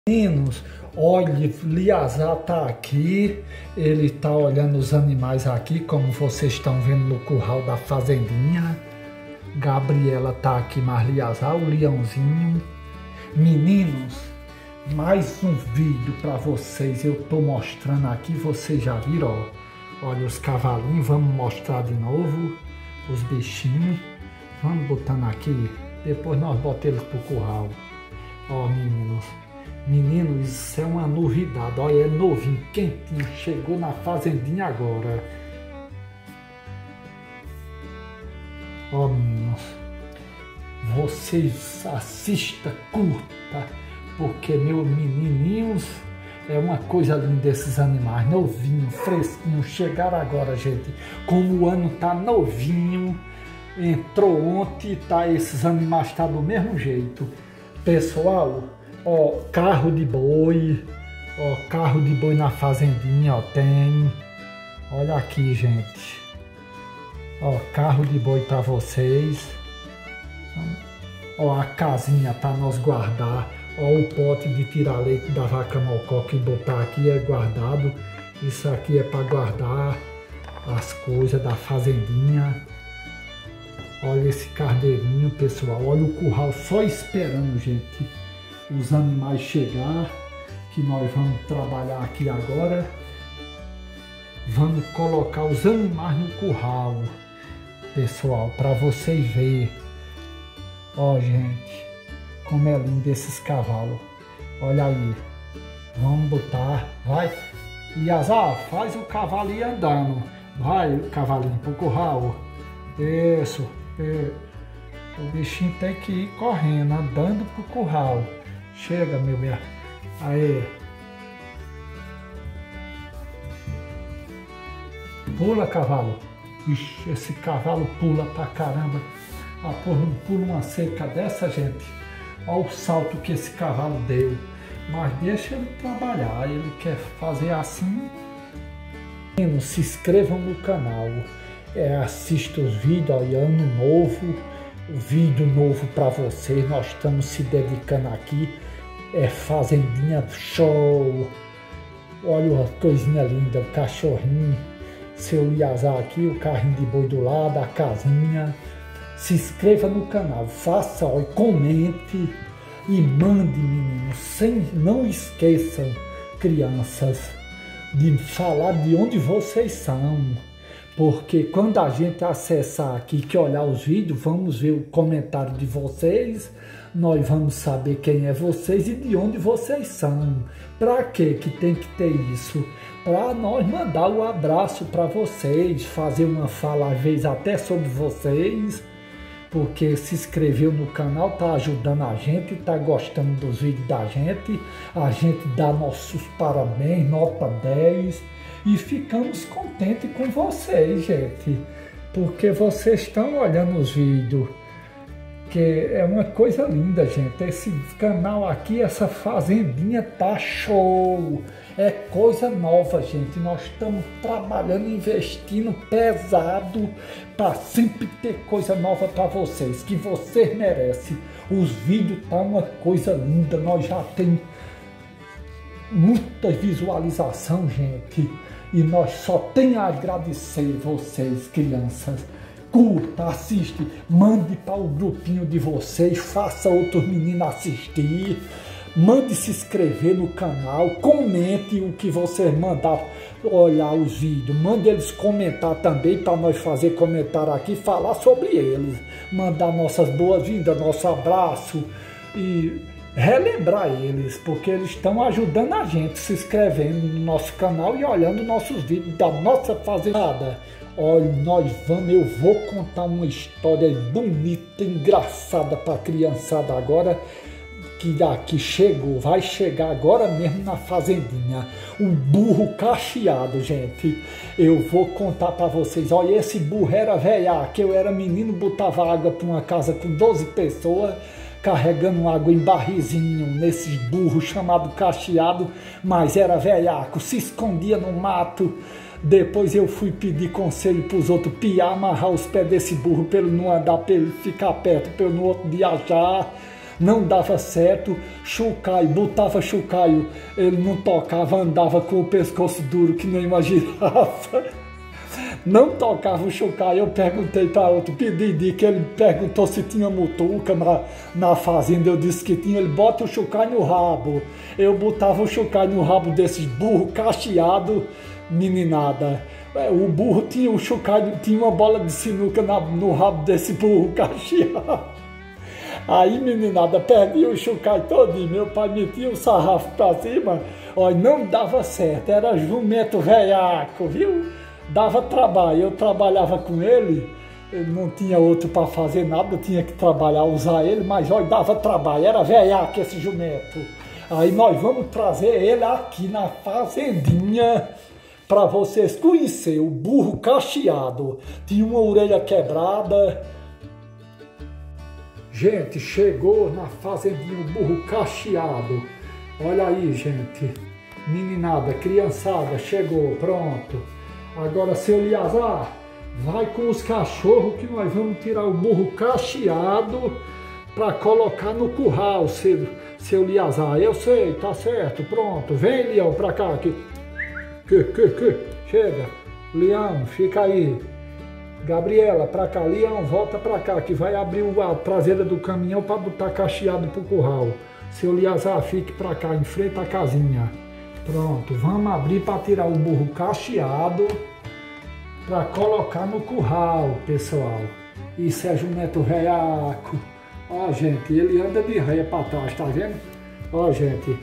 Meninos, olha, Liazar tá aqui, ele tá olhando os animais aqui, como vocês estão vendo no curral da fazendinha. Gabriela tá aqui, mas Liazar, o leãozinho. Meninos, mais um vídeo para vocês, eu tô mostrando aqui, vocês já viram, ó. Olha os cavalinhos, vamos mostrar de novo os bichinhos. Vamos botando aqui, depois nós botamos eles pro curral. Ó, meninos. Meninos, isso é uma novidade, olha, é novinho, quentinho, chegou na fazendinha agora. Ó, meninos, vocês assistam, curta, porque meus menininhos, é uma coisa linda esses animais, novinho, fresquinho, chegaram agora, gente, como o ano tá novinho, entrou ontem, tá, esses animais tá do mesmo jeito, pessoal. Ó, carro de boi, ó, carro de boi na fazendinha, ó, tem. Olha aqui, gente. Ó, carro de boi para vocês. Ó, a casinha para nós guardar. Ó, o pote de tirar leite da vaca mocó que botar aqui é guardado. Isso aqui é para guardar as coisas da fazendinha. Olha esse cardeirinho, pessoal. Olha o curral só esperando, gente, os animais chegar, que nós vamos trabalhar aqui agora. Vamos colocar os animais no curral, pessoal, para vocês verem. Ó, gente, como é lindo esses cavalos. Olha aí. Vamos botar, vai. Liazar, faz o cavalo ir andando. Vai, cavalinho, pro curral. Isso. O bichinho tem que ir correndo, andando pro curral. Chega, meu bem. Aí. Pula, cavalo. Ixi, esse cavalo pula pra caramba. Ah, porra, não pula uma cerca dessa, gente. Olha o salto que esse cavalo deu. Mas deixa ele trabalhar. Ele quer fazer assim. Se inscrevam no canal. Assista os vídeos. Olha, ano novo. Vídeo novo para vocês. Nós estamos se dedicando aqui. É fazendinha show. Olha a coisinha linda, o cachorrinho, seu Liazar aqui, o carrinho de boi do lado, a casinha. Se inscreva no canal, faça, ó, comente e mande, meninos. Não esqueçam, crianças, de falar de onde vocês são. Porque quando a gente acessar aqui, que olhar os vídeos, vamos ver o comentário de vocês, nós vamos saber quem é vocês e de onde vocês são. Para que tem que ter isso? Para nós mandar um abraço para vocês, fazer uma fala às vezes até sobre vocês, porque se inscreveu no canal, tá ajudando a gente, tá gostando dos vídeos da gente, a gente dá nossos parabéns, nota 10, e ficamos contentes com vocês, gente, porque vocês estão olhando os vídeos, que é uma coisa linda, gente. Esse canal aqui, essa fazendinha tá show, é coisa nova, gente. Nós estamos trabalhando, investindo pesado para sempre ter coisa nova para vocês, que vocês merecem. Os vídeos tá uma coisa linda, nós já tem muita visualização, gente, e nós só tem a agradecer vocês, crianças. Curta, assiste, mande para o grupinho de vocês, faça outros meninos assistir, mande se inscrever no canal, comente o que vocês mandar olhar os vídeos, mande eles comentar também para nós fazer comentário aqui, falar sobre eles, mandar nossas boas-vindas, nosso abraço e relembrar eles, porque eles estão ajudando a gente, se inscrevendo no nosso canal e olhando nossos vídeos da nossa fazenda. Olha, eu vou contar uma história bonita, engraçada para a criançada agora, que daqui chegou, vai chegar agora mesmo na fazendinha, um burro cacheado, gente. Eu vou contar para vocês. Olha, esse burro era velhaco, eu era menino, botava água para uma casa com 12 pessoas, carregando água em barrizinho, nesses burros chamados cacheado, mas era velhaco, se escondia no mato. Depois eu fui pedir conselho para os outros, piar, amarrar os pés desse burro para ele não andar, para ele ficar perto, para eu no outro dia já não dava certo, chocalho, botava chocalho, ele não tocava, andava com o pescoço duro que nem uma girafa. Não tocava o chocalho. Eu perguntei para outro, pedi que ele perguntou se tinha mutuca na fazenda. Eu disse que tinha. Ele bota o chocalho no rabo. Eu botava o chocalho no rabo desses burro cacheado, meninada. O burro tinha o chocalho, tinha uma bola de sinuca no rabo desse burro cacheado. Aí, meninada, perdi o chocalho todinho. Meu pai metia o sarrafo pra cima. Olha, não dava certo. Era jumento velhaco, viu? Dava trabalho. Eu trabalhava com ele. Eu não tinha outro para fazer nada. Eu tinha que trabalhar, usar ele. Mas, olha, dava trabalho. Era velhaco esse jumento. Aí nós vamos trazer ele aqui na fazendinha para vocês conhecerem o burro cacheado. Tinha uma orelha quebrada. Gente, chegou na fazendinha o burro cacheado. Olha aí, gente. Meninada, criançada, chegou, pronto. Agora, seu Eliazar, vai com os cachorros que nós vamos tirar o burro cacheado para colocar no curral, seu Eliazar. Eu sei, tá certo, pronto. Vem, Leão, pra cá. Chega. Leão, fica aí. Gabriela, pra cá. Leão, volta pra cá, que vai abrir a traseira do caminhão para botar cacheado pro curral. Seu Eliazar, fique pra cá, em frente à casinha. Pronto, vamos abrir para tirar o burro cacheado para colocar no curral, pessoal. Isso é jumento velhaco. Ó, gente, ele anda de ré para trás, tá vendo? Ó, gente.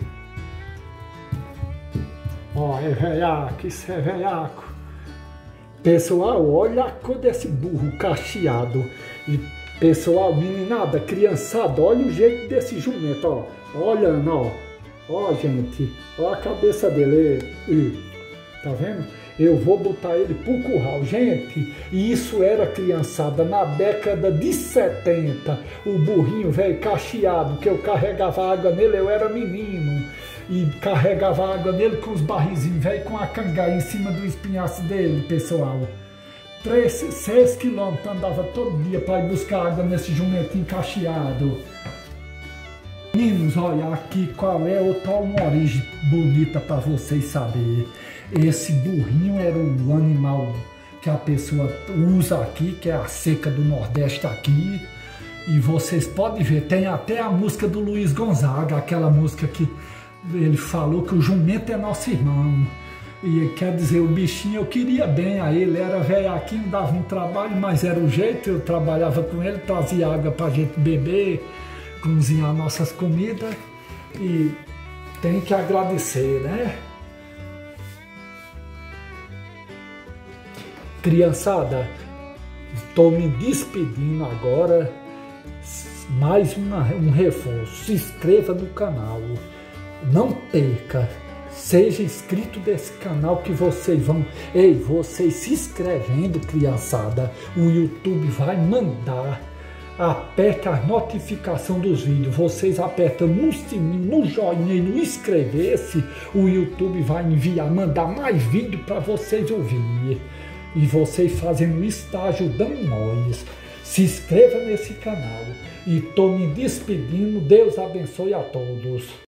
Ó, é velhaco, isso é velhaco. Pessoal, olha a cor desse burro cacheado. E, pessoal, meninada, criançada, olha o jeito desse jumento, ó. Olhando, ó. Ó, gente, ó a cabeça dele. Tá vendo? Eu vou botar ele pro curral. Gente, e isso era, criançada, na década de 70. O burrinho velho cacheado, que eu carregava água nele, eu era menino. E carregava água nele com os barrizinhos, velho, com a cangaia em cima do espinhaço dele, pessoal. 6 quilômetros andava todo dia para ir buscar água nesse jumentinho cacheado. Meninos, olha aqui qual é uma origem bonita para vocês saberem. Esse burrinho era o animal que a pessoa usa aqui, que é a seca do Nordeste aqui. E vocês podem ver, tem até a música do Luiz Gonzaga, aquela música que ele falou que o jumento é nosso irmão. E quer dizer, o bichinho eu queria bem a ele, era velhaquinho, dava um trabalho, mas era o jeito, eu trabalhava com ele, trazia água pra gente beber, cozinhar nossas comidas e tem que agradecer, né? Criançada, estou me despedindo agora, mais um reforço, se inscreva no canal, não perca, seja inscrito desse canal que vocês vão, vocês se inscrevendo, criançada, o YouTube vai mandar. Aperte a notificação dos vídeos, vocês apertam no sininho, no joinha e no inscrever-se, o YouTube vai mandar mais vídeo para vocês ouvirem. E vocês fazendo isso está ajudando nós. Se inscreva nesse canal. E estou me despedindo, Deus abençoe a todos.